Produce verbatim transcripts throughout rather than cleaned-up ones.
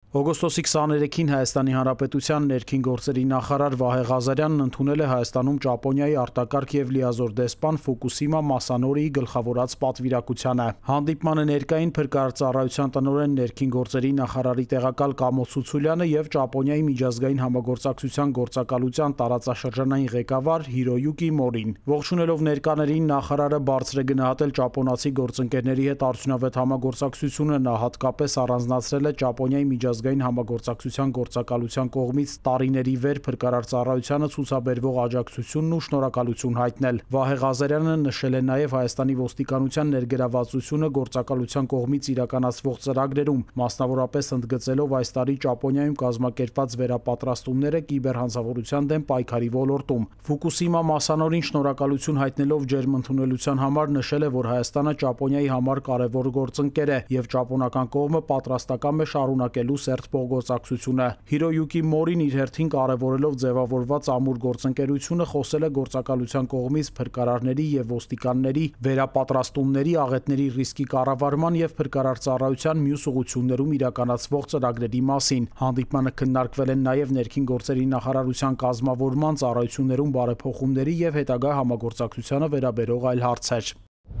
Օգոստոսի քսաներեքին Հայաստանի Հանրապետության ներքին գործերի նախարար Վահե Ղազարյանն ընդունել է Հայաստանում Ճապոնիայի արտակարգ եւ լիազոր դեսպան Ֆուկուսիմա Մասանորիի գլխավորած պատվիրակությանը։ Հանդիպմանը ներկային փրկարարծառայության տնօրեն ներքին գործերի նախարարի տեղակալ Կամո Ցուցուլյանը եւ Ճապոնիայի միջազգային համագործակցության գործակալության տարածաշրջանային ղեկավար Հիրոյուկի Մորին։ Ողջունելով ներկաներին նախարարը բարձր է գնահատել ճապոնացի գործընկերների հետ արդյունավետ համագործակցությունը, նա հատկապես առանձնացրել է Ճապոնիայի միջազգային համագործակցության գործակալության կողմից տարիների վեր փրկարարծառայությանը ցուցաբերվող աջակցությունն ու շնորհակալություն հայտնել։ Վահե Ղազարյանը նշել է նաև Հայաստանի ոստիկանության ներգրավվածությունը գործակալության կողմից իրականացվող ծրագրերում, մասնավորապես ընդգծելով այս տարի Ճապոնիայում կազմակերպված վերապատրաստումները կիբերհանցավորության դեմ պայքարի ոլորտում։ Ֆուկուսիմա Մասանորին շնորհակալություն հայտնելով ջերմ ընդունելության համար նշել է, որ Հայաստանը Ճապոնիայի համար կարևոր գործընկեր է եւ ճապոնական կողմը պատրաստական է շարունակելու գործակցությունը։ Հիրոյուկի Մորին իր հերթին կարևորելով ձևավորված ամուր գործընկերությունը խոսել է գործակալության կողմից փրկարարների եւ ոստիկանների վերապատրաստումների, աղետների ռիսկի կառավարման եւ փրկարարծառայության մյուս ուղղություններում իրականացվող ծրագրերի մասին։ Հանդիպմանը քննարկվել են նաեւ ներքին գործերի նախարարության կազմավորման, ծառայություններում բարեփոխումների եւ հետագա համագործակցությանը վերաբերող այլ հարցեր։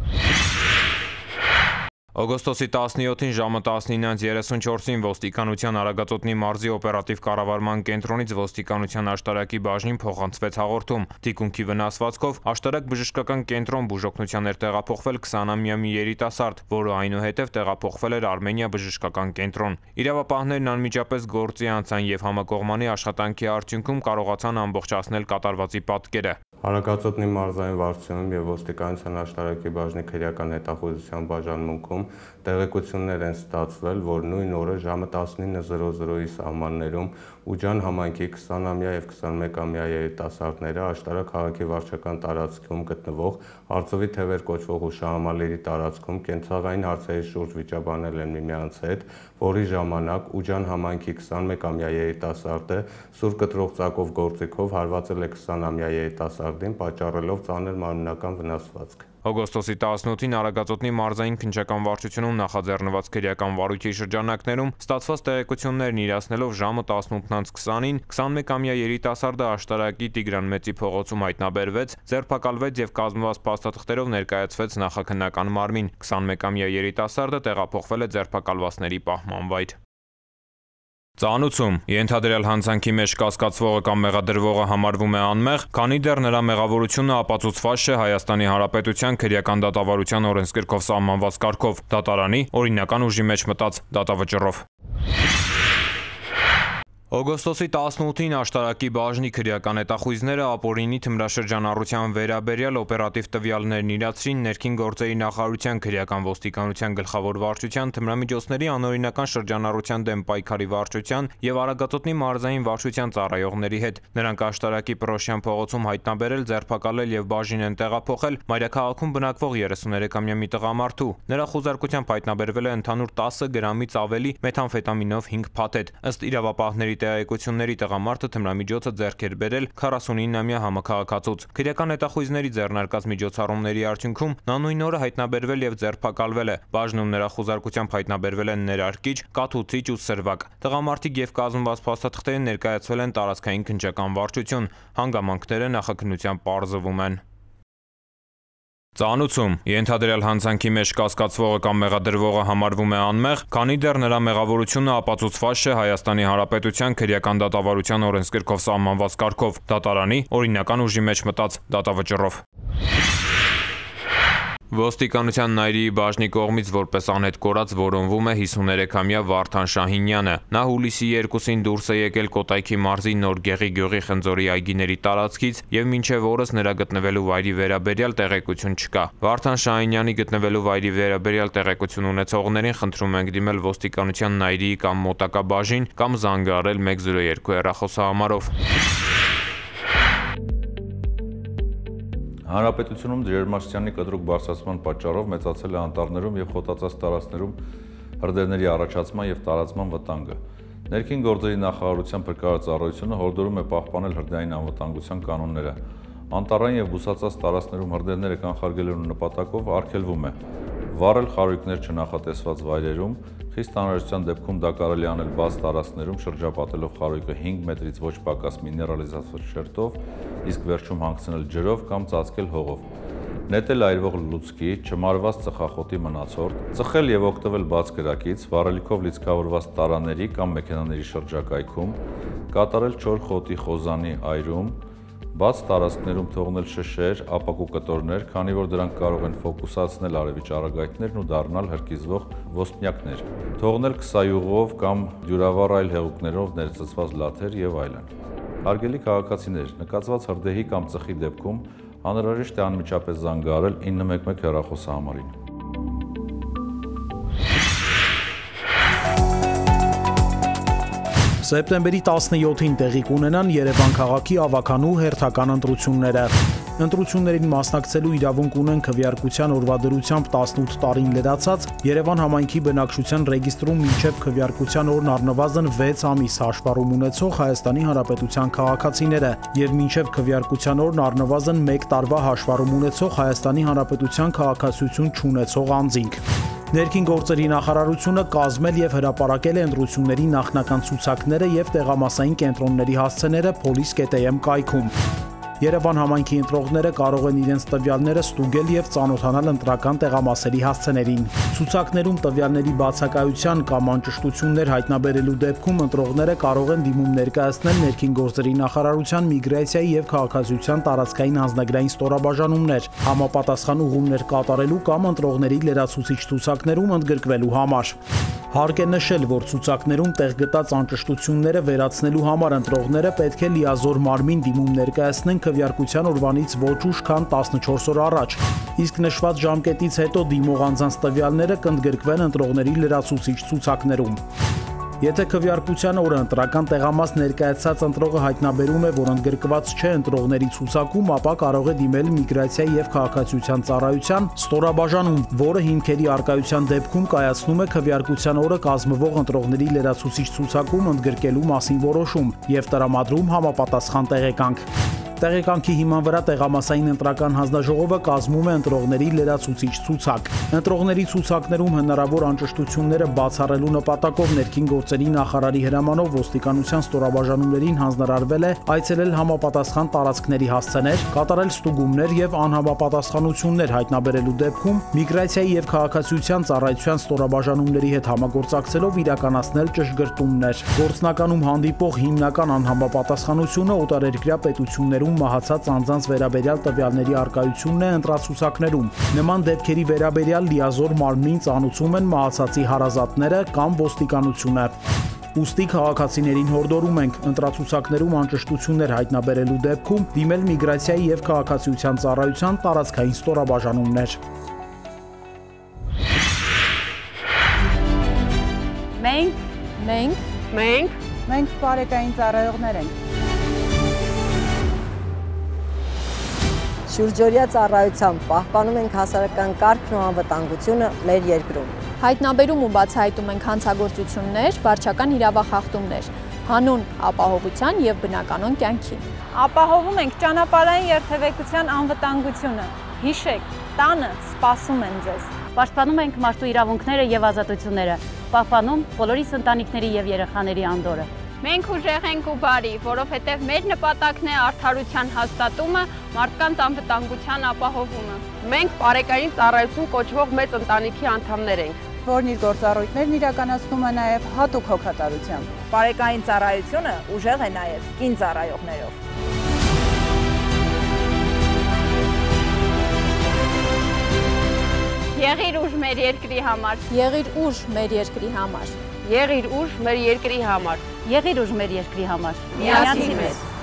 Օգոստոսի տասնյոթին ժամը տասնինը երեսունչորսին ոստիկանության Արագածոտնի մարզի օպերատիվ կառավարման կենտրոնից ոստիկանության աշտարակի բաժնին փոխանցվեց հաղորդում։ Թիկունքի վնասվածքով աշտարակ բժշկական կենտրոն բուժօգնության էր տեղափոխվել քսանամյա մի երիտասարդ, որը այնուհետև տեղափոխվել էր Արմենիա բժշկական կենտրոն։ Իրավապահներն անմիջապես գործի անցան եւ համակողմանի աշխատանքի արդյունքում կարողացան ամբողջացնել կատարվածի պատկերը։ Արագածոտնի մարզային վարչությունում եւ ոստիկանության աշտարակի բաժնի քրեական հետախուզության բաժանմունքում տեղեկություններ են ստացվել, որ նույն օրը ժամը տասնինը զրո զրոյի սահմաններում Ուջան համայնքի քսանամյա եւ քսանմեկամյա երիտասարդները աշտարակ քաղաքի վարչական տարածքում գտնվող Արծովի թևեր կոչվող հուշահամալիրի տարածքում կենցաղային հարցերի շուրջ վիճաբանել են միմյանց հետ, որի ժամանակ Ուջան համայնքի քսանմեկամյա երիտասարդը սուր կտրող ծակով գործիքով հարվածել է քսանամյա երիտասարդին, պատճառելով ծանր մարմնական վնասվածք։ Օգոստոսի տասնութին Արագածոտնի մարզային քննչական վարչությունում նախաձեռնված քրեական վարույթի շրջանակներում ստացված տեղեկություններն իրացնելով ժամը տասնութն քսանին քսանմեկամյա երիտասարդը աշտարակի Տիգրան Մեծի փողոցում հայտնաբերվեց, ձերբակալվեց եւ կազմված փաստաթղթերով ներկայացվեց նախաքննական մարմին։ քսանմեկամյա երիտասարդը տեղափոխվել է ձերբակալվածների պահման վայր։ Ծանուցում ենթադրյալ հանցանքի մեջ կասկածվողը կամ մեղադրվողը համարվում է անմեղ, քանի դեռ նրա մեղավորությունը ապացուցված չէ Հայաստանի Հանրապետության քրեական դատավարության օրենսգրքով սահմանված կարգով, դատարանի օրինական ուժի մեջ մտած դատավճռով։ Օգոստոսի տասնութին աշտարակի բաժնի քրեական հետախույզները ապօրինի թմրաշրջանառության վերաբերյալ օպերատիվ տվյալներն իրացրին ներքին գործերի նախարարության քրեական ոստիկանության գլխավոր վարչության թմրամիջոցների անօրինական շրջանառության դեմ պայքարի վարչության եւ Արագածոտնի մարզային վարչության ծառայողների հետ։ Նրանք աշտարակի Պրոշյան փողոցում հայտնաբերել, ձերբակալել եւ բաժին են տեղափոխել մայրաքաղաքում բնակվող երեսուներեքամյա մի տղամարդու։ Նրա խուզարկությամբ հայտնաբերվել է ընդհանուր տասը գրամից ավելի մեթամֆետամինով հինգ փաթեթ։ Ըստ իրավապահների տեղեկությունների տղամարդը թմրամիջոցը ձեռք էր բերել քառասունինամյա համաքաղաքացուց։ Քրեական հետախույզների ձեռնարկած միջոցառումների արդյունքում նա նույն օրը հայտնաբերվել եւ ձերբակալվել է։ Բաժնում նրա խուզարկությամբ հայտնաբերվել են ներարկիչ, կաթուցիչ ու սրվակ։ Տղամարդիկ եւ կազմված փաստաթղթերը ներկայացվել են տարածքային քննչական վարչություն։ Հանգամանքները նախաքննությամբ պարզվում են։ Ծանուցում ենթադրյալ հանցանքի մեջ կասկածվողը կամ մեղադրվողը համարվում է անմեղ, քանի դեռ նրա մեղավորությունը ապացուցված չէ Հայաստանի Հանրապետության քրեական դատավարության օրենսգրքով սահմանված կարգով, դատարանի օրինական ուժի մեջ մտած դատավճռով։ Ոստիկանության Նայրիի բաժնի կողմից որպես անհետ կորած որոնվում է հիսուներեքամյա Վարդան Շահինյանը։ Նա հուլիսի երկուսին դուրս է եկել Կոտայքի մարզի Նորգեղի գյուղի Խնձորի այգիների տարածքից եւ մինչեւ օրս նրա գտնվելու վայրի վերաբերյալ տեղեկություն չկա։ Վարդան Շահինյանի գտնվելու վայրի վերաբերյալ տեղեկություն ունեցողներին խնդրում ենք դիմել ոստիկանության Նայրիի կամ մոտակա բաժին կամ զանգահարել մեկ զրո երկու հեռախոսահամարով։ Հանրապետությունում ջերմաստիճանի կտրուկ բարձրացման պատճառով մեծացել է անտառներում եւ խոտածածկ տարածքներում հրդեհների առաջացման եւ տարածման վտանգը։ Ներքին գործերի նախարարության փրկարարծառայությունը հորդորում է պահպանել հրդեհային անվտանգության կանոնները։ Անտառային եւ բուսածածկ տարածքներում հրդեհները կանխարգելելու նպատակով արգելվում է վառել խարույկներ չնախատեսված վայրերում, խիստ անհրաժեշտության դեպքում դա կարելի անել բաց տարածքներում շրջապատելով խարույկը հինգ մետրից ոչ պակաս միներալիզացված շերտով, իսկ վերջում հանգցնել ջրով կամ ծածկել հողով, նետել այրվող լուցկի, չմարված ծխախոտի մնացորդ, ծխել եւ օգտվել բաց կրակից, վառելիքով լիցքավորված տարաների կամ մեքենաների շրջակայքում, կատարել չոր խոտի խոզանի այրում, բաց տարածքներում թողնել շշեր, ապակու կտորներ, քանի որ դրանք կարող են ֆոկուսացնել արևի ճառագայթներն ու դառնալ հրկիզվող ոսպնյակներ, թողնել քսայուղով կամ դյուրավառ այլ հեղուկներով ներծծված լաթեր եւ այլն։ Հարգելի քաղաքացիներ, նկատված հրդեհի կամ ծխի դեպքում անհրաժեշտ է անմիջապես զանգահարել ինը մեկ մեկ հեռախոսահամարին։ Սեպտեմբերի տասնյոթին տեղի կունենան Երևան քաղաքի ավականու հերթական ընտրությունները։ Ընտրություններին մասնակցելու իրավունք ունեն քվեարկության օրվա դրությամբ տասնութ տարին լրացած Երևան համայնքի բնակչության ռեգիստրում մինչև քվեարկության օրն առնվազն վեց ամիս հաշվառում ունեցող Հայաստանի Հանրապետության քաղաքացիները եւ մինչև քվեարկության օրն առնվազն մեկ տարվա հաշվառում ունեցող Հայաստանի Հանրապետության քաղաքացիություն չունեցող անձինք։ Ներքին գործերի նախարարությունը կազմել եւ հրապարակել է ընտրությունների նախնական ցուցակները եւ տեղամասային կենտրոնների հասցեները police.am կայքում։ Երևան համայնքի ընտրողները կարող են իրենց տվյալները ստուգել եւ ծանոթանալ ընտրական տեղամասերի հասցեներին։ Ցուցակներում տվյալների բացակայության կամ անճշտություններ հայտնաբերելու դեպքում ընտրողները կարող են դիմում ներկայացնել ներքին գործերի նախարարության միգրացիայի եւ քաղաքացիության տարածքային անձնագրային ստորաբաժանումներ, համապատասխան ուղումներ կատարելու կամ ընտրողների լրացուցիչ ցուցակներում ընդգրկվելու համար։ Հարկ է նշել, որ ցուցակներում տեղ գտած անճշտությունները վերացնելու համար ընտրողները պետք է լիազոր մարմին դիմում ներկայացնեն քվեարկության օրվանից ոչ ուշ, քան տասնչորս օր առաջ, իսկ նշված ժամկետից հետո դիմող անձանց տվյալները կընդգրկվեն ընտրողների լրացուցիչ ցուցակներում։ Եթե քվեարկության օրը ընտրական տեղամաս ներկայացած ընտրողը հայտնաբերում է, որ ընդգրկված չէ ընտրողների ցուցակում, ապա կարող է դիմել միգրացիայի եւ քաղաքացիության ծառայության ստորաբաժանում, որը հիմքերի առկայության դեպքում կայացնում է քվեարկության օրը կազմվող ընտրողների լրացուցիչ ցուցակում ընդգրկելու մասին որոշում եւ տրամադրում համապատասխան տեղեկանք։ Տեղեկանքի հիման վրա տեղամասային ընտրական հանձնաժողովը կազմում է ընտրողների լրացուցիչ ցուցակ։ Ընտրողների ցուցակներում հնարավոր անճշտությունները բացառելու նպատակով ներքին գործերի նախարարի հրամանով ոստիկանության ստորաբաժանումներին հանձնարարվել է այցելել համապատասխան տարածքների հասցեներ, կատարել ստուգումներ եւ անհամապատասխանություններ հայտնաբերելու դեպքում միգրացիայի եւ քաղաքացիության ծառայության ստորաբաժանումների հետ համագործակցելով իրականացնել ճշգրտումներ։ Գործնականում հանդիպող հիմնական անհամապատասխանությունը օտարերկրյա պետություններում մահացած անձանց վերաբերյալ տվյալների առկայությունն է ընտրացուցակներում։ Նման դեպքերի վերաբերյալ լիազոր մարմնին ծանուցում են մահացածի հարազատները կամ ոստիկանությունը։ Ուստի քաղաքացիներին հորդորում ենք ընտրացուցակներում անճշտություններ հայտնաբերելու դեպքում դիմել միգրացիայի եւ քաղաքացիության ծառայության տարածքային ստորաբաժանումներ։ Մենք, մենք, մենք, մենք բարեկային ծառայողներ ենք։ Շուրջօրյա ծառայությամբ պահպանում ենք հասարակական կարգն ու անվտանգությունը մեր երկրում։ Հայտնաբերում ու բացահայտում ենք հանցագործություններ, վարչական իրավախախտումներ, հանուն ապահովության եւ բնականոն կյանքի։ Ապահովում ենք ճանապարհային երթևեկության անվտանգությունը։ Հիշեք, տանը սպասում են ձեզ։ Պաշտպանում ենք մարդու իրավունքները եւ ազատությունները, պահպանում բոլորիս ընտանիքների եւ երեխաների անդորը։ Մենք ուժեղ ենք ու բարի, որովհետև մեր նպատակն է արդարության հաստատումը, մարդկանց անվտանգության ապահովումը։ Մենք բարեկային ծառայություն կոչվող մեծ ընտանիքի անդամներ ենք, որն իր գործառույթներն իրականացնում է նաև հատուկ հոգատարությամբ։ Բարեկային ծառայությունը ուժեղ է նաև կին ծառայողներով։ Եղիր ուժ մեր երկրի համար։ Եղիր ուժ մեր երկրի համար։ Եղիր ուժ մեր երկրի համար։ Եղիր ուժ մեր երկրի համար։ Միասին մեզ։